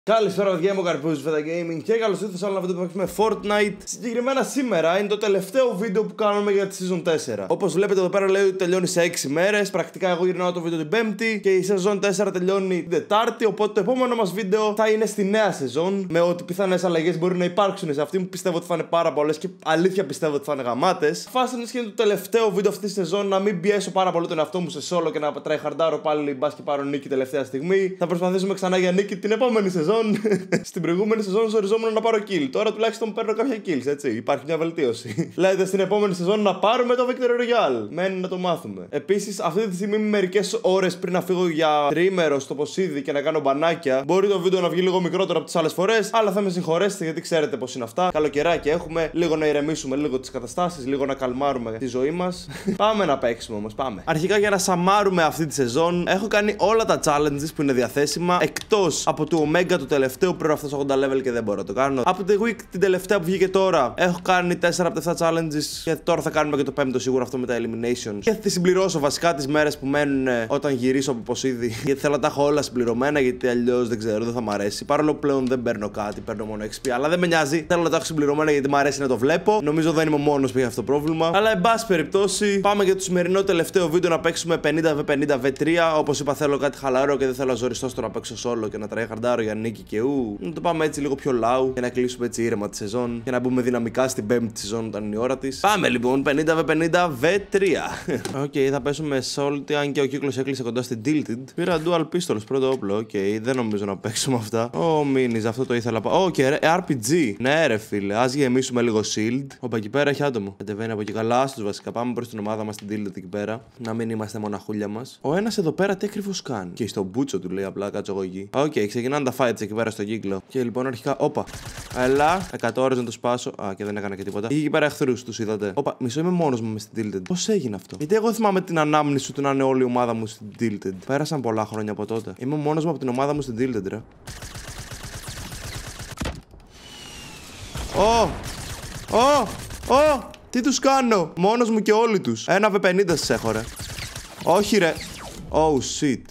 Καλησπέρα, παιδιά, είμαι ο Καρπούζης Veta Gaming και καλώς ήρθατε σε άλλο ένα βίντεο που παίξουμε Fortnite. Συγκεκριμένα σήμερα είναι το τελευταίο βίντεο που κάνουμε για τη Season 4. Όπως βλέπετε εδώ πέρα λέει ότι τελειώνει σε 6 μέρες. Πρακτικά εγώ γυρνάω το βίντεο την Πέμπτη και η Season 4 τελειώνει την Τετάρτη. Οπότε το επόμενο μας βίντεο θα είναι στη νέα σεζόν. Με ό,τι πιθανές αλλαγές μπορεί να υπάρξουν σε αυτή που πιστεύω ότι θα είναι πάρα πολλές και αλήθεια πιστεύω ότι θα είναι γαμάτες. Φάση είναι και είναι το τελευταίο βίντεο αυτή τη σεζόν να μην πιέσω πάρα πολύ τον εαυτό μου σε solo και να tryhardάρω πάλι μπας και πάρω νίκη τελευταία στιγμή. Θα προσπαθήσουμε ξανά για νίκη την επόμενη σεζόν. Στην προηγούμενη σεζόν ζοριζόμουν να πάρω kill. Τώρα τουλάχιστον παίρνω κάποια kills, έτσι. Υπάρχει μια βελτίωση. Λέτε στην επόμενη σεζόν να πάρουμε το Victory Royale. Μένει να το μάθουμε. Επίσης, αυτή τη στιγμή, μερικές ώρες πριν να φύγω για τρίμερο στο Ποσίδι και να κάνω μπανάκια, μπορεί το βίντεο να βγει λίγο μικρότερο από τις άλλες φορές. Αλλά θα με συγχωρέσετε γιατί ξέρετε πως είναι αυτά. Καλοκαιράκι έχουμε. Λίγο να ηρεμήσουμε λίγο τις καταστάσεις, λίγο να καλμάρουμε τη ζωή μας. Πάμε να παίξουμε όμως, πάμε. Αρχικά για να σαμάρουμε αυτή τη σεζόν, έχω κάνει όλα τα challenges που είναι διαθέσιμα εκτός από το Omega του τελευταίου πριν φτάσω 80 level και δεν μπορώ να το κάνω. Από τη week την τελευταία που βγήκε τώρα, έχω κάνει 4 από τα 7 challenges και τώρα θα κάνουμε και το 5ο σίγουρα αυτό με τα eliminations. Και θα τη συμπληρώσω βασικά τις μέρες που μένουν όταν γυρίσω από Ποσίδι. Γιατί θέλω να τα έχω όλα συμπληρωμένα, γιατί αλλιώς δεν ξέρω, δεν θα μ' αρέσει. Παρόλο που πλέον δεν παίρνω κάτι, παίρνω μόνο XP. Αλλά δεν με νοιάζει. Θέλω να τα έχω συμπληρωμένα γιατί μου αρέσει να το βλέπω. Νομίζω δεν είμαι ο μόνος που έχει αυτό το πρόβλημα. Αλλά εν πάση περιπτώσει, πάμε για το σημερινό τελευταίο βίντεο να παίξουμε 50v50 v3. Όπως είπα, θέλω κάτι χαλαρό και δεν θέλω να ζοριστώ στο να παίξω solo και να tryhardάρω για νίκη και ου. Να το πάμε έτσι λίγο πιο low και να κλείσουμε έτσι ήρεμα τη σεζόν και να μπούμε δυναμικά στην 5η σεζόν όταν είναι η ώρα της. Πάμε λοιπόν 50v50 v3. Οκ, θα πέσουμε salty, αν και ο κύκλος έκλεισε κοντά στην tilted. Πήρα dual pistols, πρώτο όπλο. Οκ, δεν νομίζω να παίξουμε αυτά. Ω, minis, αυτό το ήθελα. Οκ, RPG. Ναι, ρε φίλε, ας γεμίσουμε λίγο shield. Όπα, εκεί πέρα έχει άτομο. Κατεβαίνει από εκεί καλά, άστος βασικά. Πάμε προς την ομάδα μας στην tilted εκεί πέρα. Να μην είμαστε μοναχούλια μας. Ο ένας εδώ πέρα τι ακριβώς κάνει. Και στο μπούτσο του λέει απλά, κάτσω εγώ εκεί. Οκ, ξεκινάνε τα fights εκεί πέρα στο κύκλο. Και λοιπόν αρχικά, όπα. Έλα, 100 ώρες να το σπάσω. Α, και δεν έκανα και τίποτα. Είχε εκεί πέρα εχθρούς, τους είδατε. Όπα, μισό είμαι μόνος μου με στην tilted. Πώς έγινε αυτό? Γιατί εγώ θυμάμαι την ανάμνηση του να είναι όλη η ομάδα μου στην tilted. Πέρασαν πολλά χρόνια από τότε. Είμαι μόνος μου από την ομάδα μου στην tilted, ρε. Τι τους κάνω? Μόνος μου και όλοι τους. 1v50 σας έχω, ρε. Όχι, ρε. Oh shit.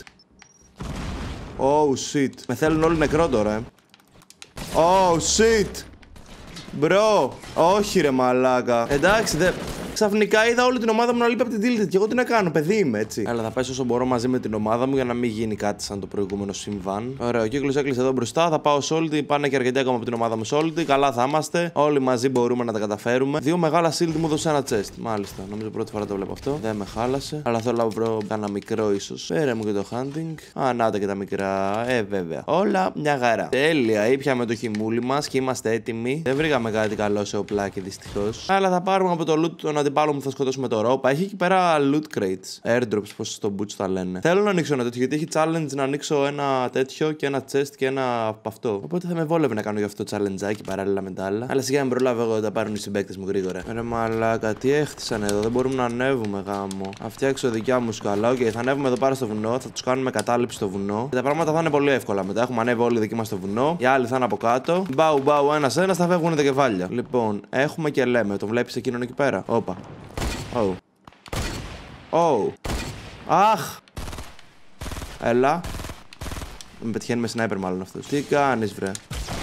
Oh shit. Με θέλουν όλοι νεκρό τώρα, Oh shit. Bro. Όχι ρε μαλάκα. Εντάξει, ξαφνικά είδα όλη την ομάδα μου να λείπει από την tilted. Και εγώ τι να κάνω, παιδί είμαι έτσι. Αλλά θα πέσω όσο μπορώ μαζί με την ομάδα μου για να μην γίνει κάτι σαν το προηγούμενο συμβάν. Ωραία, ο κύκλος έκλεισε εδώ μπροστά. Θα πάω salty. Πάνε και αρκετοί ακόμα από την ομάδα μου salty. Καλά θα είμαστε. Όλοι μαζί μπορούμε να τα καταφέρουμε. Δύο μεγάλα shield μου έδωσε ένα chest. Μάλιστα, νομίζω πρώτη φορά το βλέπω αυτό. Δεν με χάλασε. Αλλά θέλω να βρω κάνα μικρό ίσως. Πέρα μου και το hunting. Α, να τα και τα μικρά. Βέβαια. Όλα μια χαρά. Τέλεια, ήπιαμε το χυμούλι μας και είμαστε έτοιμοι. Δεν βρήκαμε κάτι καλό σε οπλάκι δυστυχώς. Αλλά θα πάρουμε από το loot τον αντιπάλο μου, θα σκοτώσουμε το ρόπα. Έχει εκεί πέρα loot crates. Airdrops, πως στο boots τα λένε. Θέλω να ανοίξω ένα τέτοιο γιατί έχει challenge να ανοίξω ένα τέτοιο και ένα chest και ένα από αυτό. Οπότε θα με βόλευε να κάνω γι' αυτό challengeάκι παράλληλα με τα άλλα. Αλλά σιγά με προλάβω εγώ, τα πάρουν οι συμπαίκτες μου γρήγορα. Ρε μαλάκα, τι έχτισαν εδώ, δεν μπορούμε να ανέβουμε γάμο. Θα φτιάξω δικιά μου σκαλά. Οκ, θα ανέβουμε εδώ πάρα στο βουνό, θα του κάνουμε κατάληψη στο βουνό. Και τα πράγματα θα είναι πολύ εύκολα μετά. Έχουμε ανέβει όλοι δικοί μας στο βουνό. Οι άλλοι θα είναι από κάτω. Μπαου, ένα-ένα θα φεύγουν τα κεφάλια. Λοιπόν, έχουμε και λέμε, το βλέπει εκείνον εκεί πέρα. Όπα. Αχ! Έλα. Με πετυχαίνει με σνάιπερ μάλλον αυτός. Τι κάνεις βρε?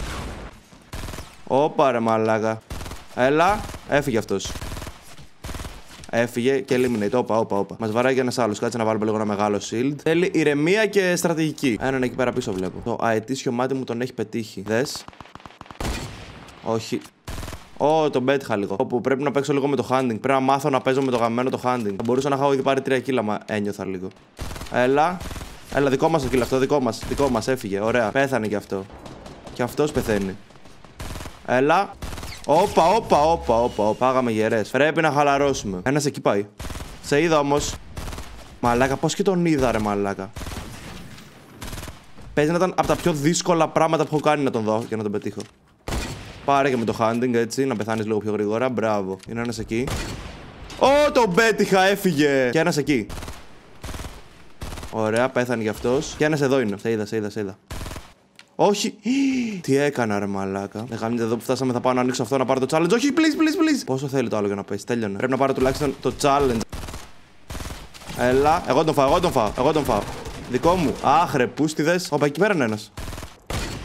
Όπα ρε μαλάκα. Έλα. Έφυγε αυτός. Έφυγε και eliminate. Όπα. Μας βαράει και ένας άλλος. Κάτσε να βάλουμε λίγο ένα μεγάλο shield. Θέλει ηρεμία και στρατηγική. Έναν εκεί πέρα πίσω βλέπω. Το αετήσιο μάτι μου τον έχει πετύχει. Δες. Όχι. Τον πέτυχα λίγο. Όπου πρέπει να παίξω λίγο με το hunting. Πρέπει να μάθω να παίζω με το γαμμένο το hunting. Θα μπορούσα να έχω ήδη πάρει 3 κιλά, μα ένιωθα λίγο. Έλα, δικό μας το kill αυτό, δικό μας, έφυγε. Ωραία, πέθανε κι αυτό. Και αυτός πεθαίνει. Έλα. Όπα. Πάγαμε γερές. Πρέπει να χαλαρώσουμε. Ένας εκεί πάει. Σε είδα όμως. Μαλάκα, πώς και τον είδα, ρε μαλάκα. Παίζει να ήταν από τα πιο δύσκολα πράγματα που έχω κάνει να τον δω και να τον πετύχω. Πάρε και με το hunting έτσι, να πεθάνεις λίγο πιο γρήγορα. Μπράβο. Είναι ένας εκεί. Τον πέτυχα, έφυγε. Και ένας εκεί. Ωραία, πέθανε κι αυτός. Και ένας εδώ είναι. Σε είδα. Όχι. Τι έκανα, ρε μαλάκα. Δεν γαμνείτε εδώ που φτάσαμε. Θα πάω να ανοίξω αυτό να πάρω το challenge. Όχι, please. Πόσο θέλει το άλλο για να πέσει. Τέλειωνε. Πρέπει να πάρω τουλάχιστον το challenge. Έλα. Εγώ τον φάω. Δικό μου. Άχρε, πούστιδες. Όπα, εκεί πέρα είναι ένας.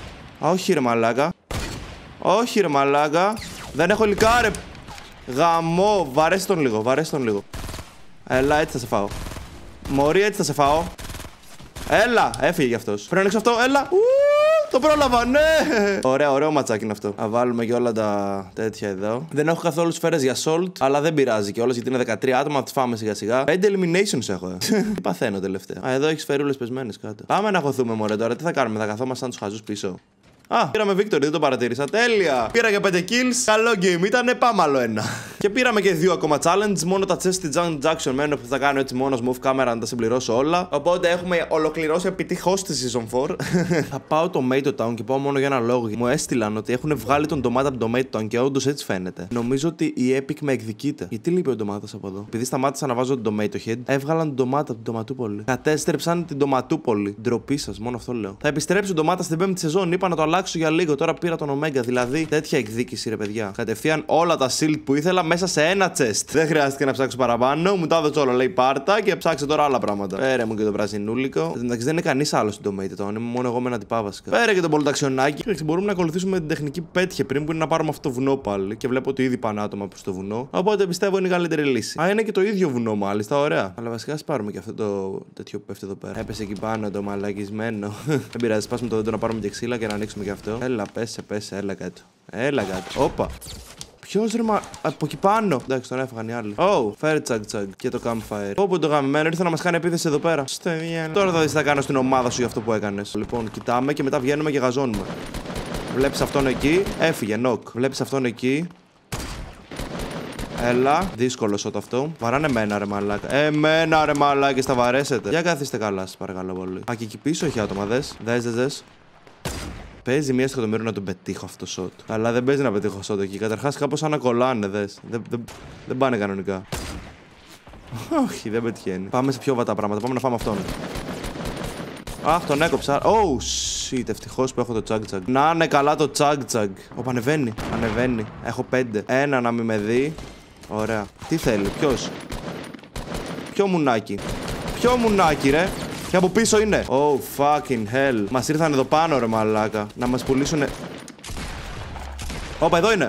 Όχι ρε μαλάκα. Όχι ρε μαλάκα. Δεν έχω υλικά ρε. Γαμό. Βαρέσει τον λίγο, βαρέσει τον λίγο. Έλα, έτσι θα σε φάω. Μωρή, έτσι θα σε φάω. Έλα, έφυγε κι αυτός. Πρέπει να ανοίξω αυτό, έλα. Το πρόλαβα, ναι! Ωραίο ματσάκι είναι αυτό. Θα βάλουμε και όλα τα τέτοια εδώ. Δεν έχω καθόλου σφαίρες για salt, αλλά δεν πειράζει κιόλας γιατί είναι 13 άτομα. Θα τις φάμε σιγά σιγά. 5 eliminations έχω. Τι παθαίνω τελευταία. Εδώ έχει σφαιρούλες πεσμένες κάτω. Πάμε να χωθούμε, μωρέ τώρα. Τι θα κάνουμε, θα καθόμαστε σαν τους χαζούς πίσω. Α, πήραμε Victory, δεν το παρατήρησα. Τέλεια! Πήρα και 5 kills. Καλό game ήταν, πάμε άλλο ένα. Και πήραμε και 2 ακόμα challenge. Μόνο τα chest Jackson μένω που θα κάνω έτσι μόνος μου off camera να τα συμπληρώσω όλα. Οπότε έχουμε ολοκληρώσει επιτυχώς τη season 4. Θα πάω το Tomato Town και πάω μόνο για ένα λόγο. Μου έστειλαν ότι έχουν βγάλει τον ντομάτα από το Tomato Town και όντως έτσι φαίνεται. Νομίζω ότι η Epic με εκδικείται. Γιατί λείπει ο ντομάτας από εδώ. Επειδή σταμάτησα να βάζω τον Tomato Head, έβγαλαν την ντομάτα από την ντοματούπολη. Κατέστρεψαν την ντοματούπολη. Ντροπή σας, μόνο αυτό λέω. Θα επιστρέψει ο ντομάτα στην 5η σεζόν. Είπα να το αλλάξω για λίγο. Τώρα πήρα τον Omega. Δηλαδή τέτοια εκδίκηση, ρε παιδιά. Κατευθείαν όλα τα shield που ήθελα μέσα σε ένα chest. Δεν χρειάστηκε να ψάξω παραπάνω. Μου τα έδωσε όλα, λέει πάρτα και ψάξε τώρα άλλα πράγματα. Πέρε μου και το πρασινούλικο. Εντάξει, δεν είναι κανεί άλλο στην Tomato Town. Είμαι μόνο εγώ με ένα τυπά βασικά. Πέρε και τον πολυταξιονάκι. Μπορούμε να ακολουθήσουμε την τεχνική που πέτυχε πριν που είναι να πάρουμε αυτό το βουνό πάλι. Και βλέπω ότι ήδη πάνε άτομα προ το βουνό. Οπότε πιστεύω είναι η καλύτερη λύση. Α, είναι και το ίδιο βουνό μάλιστα, ωραία. Αλλά βασικά ας πάρουμε και αυτό το τέτοιο που πέφτει εδώ πέρα. Έπεσε εκεί πάνω το μαλακισμένο. Δεν πειράζει, σπάσουμε το δέντρο να πάρουμε και ξύλα και να ανοίξουμε και αυτό. Έλα, πέσε, έλα κάτω. Έλα κάτω. Όπα. Ποιος ρε από εκεί πάνω. Εντάξει, τον έφαγαν οι άλλοι. Fire τσαγ και το campfire. Όπου το γαμμένο ήρθε να μας κάνει επίθεση εδώ πέρα. Τώρα θα δεις τι θα κάνω στην ομάδα σου για αυτό που έκανες. Λοιπόν, κοιτάμε και μετά βγαίνουμε και γαζώνουμε. Βλέπεις αυτόν εκεί. Έφυγε, νοκ. Βλέπεις αυτόν εκεί. Έλα, δύσκολο σωτ αυτό. Βαράνε εμένα ρε μαλάκα. Εμένα ρε μαλάκα, θα βαρέσετε. Για καθίστε καλά, σας παρακαλώ πολύ. Α, και εκεί πίσω έχει άτομα, δες. Παίζει μία στο εκατομμύριο να τον πετύχω αυτό το shot. Αλλά δεν παίζει να πετύχω shot εκεί. Καταρχάς κάπως σαν να κολλάνε, δες. Δεν πάνε κανονικά. Όχι, δεν πετυχαίνει. Πάμε σε πιο βατά πράγματα. Πάμε να φάμε αυτόν. Αχ, τον έκοψα. Oh, shit, ευτυχώς που έχω το τσαγ. Να είναι καλά το τσαγ. Ωπα, ανεβαίνει. Έχω 5. Ένα να μην με δει. Ωραία. Τι θέλει, ποιος? Ποιο μουνάκι, ρε. Και από πίσω είναι. Oh, fucking hell. Μας ήρθαν εδώ πάνω, ρε μαλάκα. Να μας πουλήσουνε. Όπα, εδώ είναι.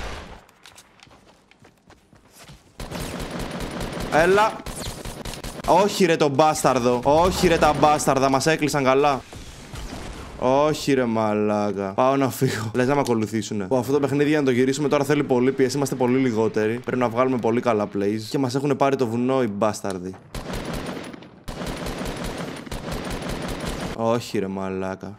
Έλα. Όχι ρε το μπάσταρδο. Όχι ρε τα μπάσταρδα. Μας έκλεισαν καλά. Όχι ρε μαλάκα. Πάω να φύγω. Λες να με ακολουθήσουνε. Αυτό το παιχνίδι για να το γυρίσουμε τώρα θέλει πολύ πίεση. Είμαστε πολύ λιγότεροι. Πρέπει να βγάλουμε πολύ καλά plays. Και μας έχουν πάρει το βουνό οι μπάσταρδοι. Όχι ρε μαλάκα.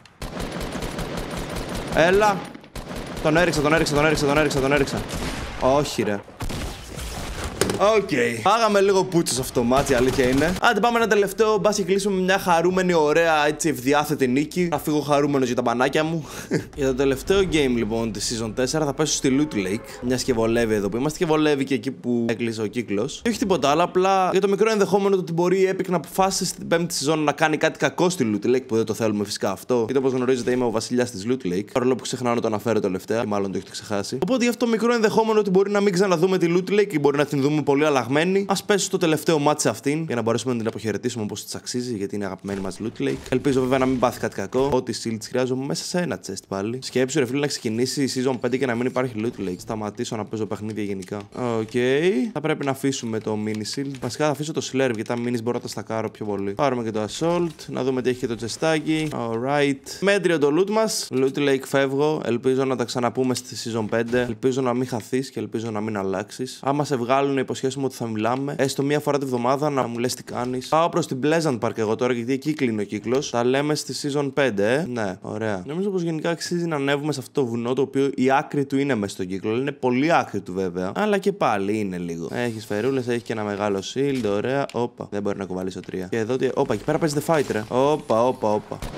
Έλα. Τον έριξα. Όχι ρε. Οκ. Πάγαμε λίγο πούτσο σε αυτό το μάτσι, η αλήθεια είναι. Άντε πάμε ένα τελευταίο. Μπας και κλείσουμε με μια χαρούμενη, ωραία, έτσι ευδιάθετη νίκη. Θα φύγω χαρούμενος για τα μπανάκια μου. Για το τελευταίο game λοιπόν τη season 4 θα πέσω στη Loot Lake. Μια και βολεύει εδώ που είμαστε και βολεύει και εκεί που έκλεισε ο κύκλος. Όχι τίποτα άλλο, απλά για το μικρό ενδεχόμενο ότι μπορεί η Epic να αποφάσισε στην 5η σεζόν να κάνει κάτι κακό στη Loot Lake που δεν το θέλουμε φυσικά αυτό. Γιατί όπως γνωρίζετε είμαι ο βασιλιάς της Loot Lake. Παρόλο που ξεχνάω να το αναφέρω τελευταία, ή μάλλον το έχετε ξεχάσει. Οπότε γι' αυτό μικρό ενδεχόμενο ότι μπορεί να μην ξαναδούμε τη Loot Lake ή μπορεί να την δούμε πολύ αλλαγμένη. Ας πέσω στο τελευταίο μάτι σε αυτήν για να μπορέσουμε να την αποχαιρετήσουμε όπως της αξίζει, γιατί είναι αγαπημένη μας Loot Lake. Ελπίζω βέβαια να μην πάθει κάτι κακό. Ό,τι shields χρειάζομαι μέσα σε ένα chest πάλι. Σκέψου ρε φίλε να ξεκινήσει η season 5 και να μην υπάρχει Loot Lake. Σταματήσω να παίζω παιχνίδια γενικά. Οκ. Θα πρέπει να αφήσουμε το mini shield. Βασικά θα αφήσω το slurp γιατί τα minis μπορώ να τα στακάρω πιο πολύ. Πάρουμε και το assault. Να δούμε τι έχει και το τσεστάκι. Alright. Μέτριο το loot μας. Loot Lake φεύγω. Ελπίζω να τα ξαναπούμε στη season 5. Ελπίζω να μην χαθείς και ελπίζω να μην αλλάξεις. Άμα σε βγάλουν υποσχέσουμε ότι θα μιλάμε. Έστω μία φορά τη βδομάδα να μου λες τι κάνεις. Πάω προς την Pleasant Park εγώ τώρα γιατί εκεί κλείνει ο κύκλος. Τα λέμε στη season 5, Ναι, ωραία. Νομίζω πως γενικά αξίζει να ανέβουμε σε αυτό το βουνό το οποίο η άκρη του είναι μέσα στον κύκλο. Είναι πολύ άκρη του βέβαια. Αλλά και πάλι είναι λίγο. Έχει σφαιρούλες, έχει και ένα μεγάλο shield. Ωραία. Όπα. Δεν μπορεί να κουβαλήσω 3. Και εδώ τι. Όπα, εκεί πέρα παίζει The Fight, ρε. Όπα.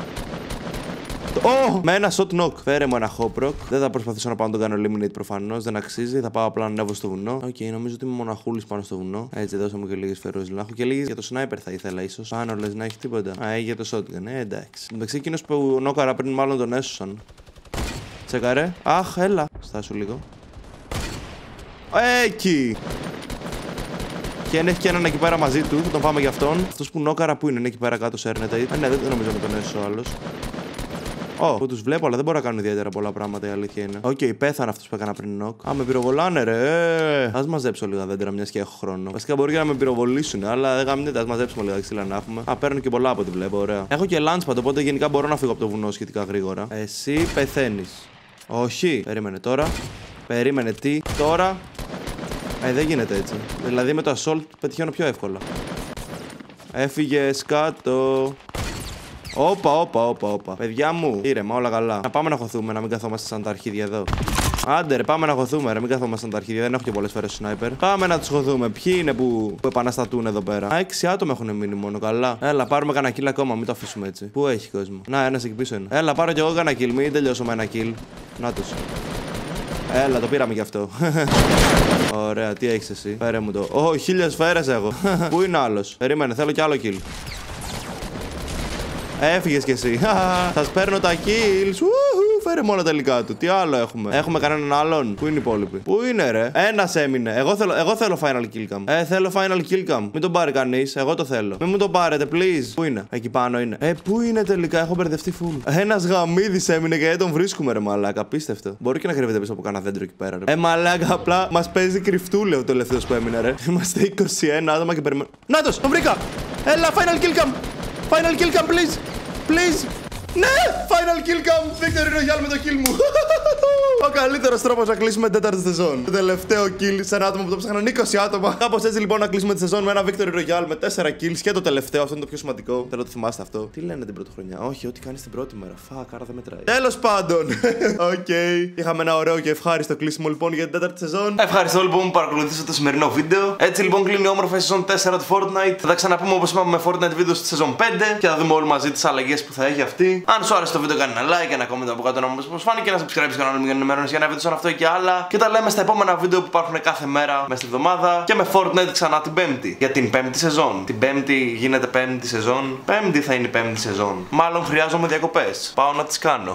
Με ένα shot knock. Φέρε μου ένα hop rock. Δεν θα προσπαθήσω να πάω να τον κάνω eliminate προφανώς. Δεν αξίζει. Θα πάω απλά να ανέβω στο βουνό. Οκ, νομίζω ότι είμαι μοναχούλης πάνω στο βουνό. Έτσι, δώσα μου και λίγες φερούζες. Να έχω και λίγες για το sniper θα ήθελα ίσως. Πάνω λες να έχει τίποτα. Για το shotgun. Εντάξει. Εντάξει, εκείνος που νόκαρα πριν μάλλον τον έσωσαν. Τσεκαρέ. Αχ, έλα. Στάσου λίγο. Εκεί. Και αν έχει και έναν εκεί πέρα μαζί του, θα τον πάμε για αυτόν. Αυτός που νόκαρα που είναι εκεί πέρα κάτω σέρνεται. Ναι, δεν νομίζω να τον έσωσε ο άλλος. Που τους βλέπω, αλλά δεν μπορώ να κάνω ιδιαίτερα πολλά πράγματα, η αλήθεια είναι. Οκ, πέθανε αυτός που έκανα πριν νοκ. Με πυροβολάνε, ρε. Ας μαζέψω λίγα δέντρα, μια και έχω χρόνο. Βασικά μπορεί και να με πυροβολήσουν, αλλά δεν γαμνείτε, ας μαζέψουμε λίγα ξύλα να έχουμε. Παίρνω και πολλά από ό,τι βλέπω, ωραία. Έχω και launchpad, οπότε γενικά μπορώ να φύγω από το βουνό σχετικά γρήγορα. Εσύ πεθαίνεις. Όχι, περίμενε τώρα. Περίμενε τι, τώρα. Δεν γίνεται έτσι. Δηλαδή με το assault πετυχαίνω πιο εύκολα. Έφυγες κάτω. Όπα. Παιδιά μου, ήρεμα, όλα καλά. Να πάμε να χωθούμε, να μην καθόμαστε σαν τα αρχίδια εδώ. Άντε, ρε, πάμε να χωθούμε, ρε, μην καθόμαστε σαν τα αρχίδια. Δεν έχω και πολλές φορές σνάιπερ. Πάμε να τους χωθούμε. Ποιοι είναι που επαναστατούν εδώ πέρα? 6 άτομα έχουν μείνει μόνο, καλά. Έλα, πάρουμε κανένα kill ακόμα, μην το αφήσουμε έτσι. Πού έχει κόσμο? Να, ένας εκεί πίσω είναι. Έλα, πάρω κι εγώ κανένα kill, μην τελειώσω με ένα kill. Να τους. Έλα, το πήραμε κι αυτό. Ωραία, τι έχεις εσύ? Φέρε μου το. 1000 σφαίρες έχω. Πού είναι άλλος? Περίμενε, θέλω κι άλλο kill. Έφυγες κι εσύ. Σας παίρνω τα kills. Φέρε μόνο τα υλικά του. Τι άλλο έχουμε? Έχουμε κανέναν άλλον? Πού είναι οι υπόλοιποι? Πού είναι, ρε? Ένας έμεινε. Εγώ θέλω final kill cam. Θέλω final kill cam. Μην τον πάρει κανείς. Εγώ το θέλω. Μην μου τον πάρετε, please. Πού είναι? Εκεί πάνω είναι. Πού είναι τελικά? Έχω μπερδευτεί full. Ένας γαμίδης έμεινε και δεν τον βρίσκουμε, ρε μαλάκα. Απίστευτο. Μπορεί και να κρύβεται πίσω από κανένα δέντρο εκεί πέρα, ρε. Μαλάκα, απλά μας παίζει κρυφτούλε ο τελευταίος που έμεινε, ρε. Είμαστε 21 άτομα και περιμένουμε. Νάτος, τον βρήκα! Έλα, final kill cam! Final kill cam, please! Please! Ναι! Final kill cam! Victory Royale με το kill μου! Ο καλύτερος τρόπος να κλείσουμε την 4η σεζόν. Το τελευταίο kill σε ένα άτομο που το ψάχναν 20 άτομα. Κάπως έτσι λοιπόν να κλείσουμε τη σεζόν με ένα Victory Royale με 4 kills και το τελευταίο. Αυτό είναι το πιο σημαντικό. Θέλω να το θυμάστε αυτό. Τι λένε την πρώτη χρονιά? Όχι, ό,τι κάνεις την πρώτη μέρα. Φακ, άρα δεν μετράει. Τέλος πάντων. Οκ. Είχαμε ένα ωραίο και ευχάριστο κλείσιμο λοιπόν για την 4η σεζόν. Ευχαριστώ λοιπόν που παρακολουθήσατε το σημερινό βίντεο. Έτσι λοιπόν κλείνει η όμορφη σεζόν 4 του Fortnite. Θα τα ξαναπούμε όπως είπαμε με Fortnite βίντεο στη σεζόν 5 και θα δούμε όλοι μαζί τις αλλαγές που θα έχει αυτή. Αν σου άρεσε το βίντεο, κάνει ένα like, ένα comment από κάτω να μου πεις πώς φάνηκε, ένα subscribe στο κανάλι μου για να ενημερώνεις για ένα βίντεο σαν αυτό και άλλα. Και τα λέμε στα επόμενα βίντεο που υπάρχουν κάθε μέρα μέσα στη εβδομάδα και με Fortnite ξανά την Πέμπτη. Για την 5η σεζόν. Την Πέμπτη γίνεται 5η σεζόν. Πέμπτη θα είναι η 5η σεζόν. Μάλλον χρειάζομαι διακοπές. Πάω να τις κάνω.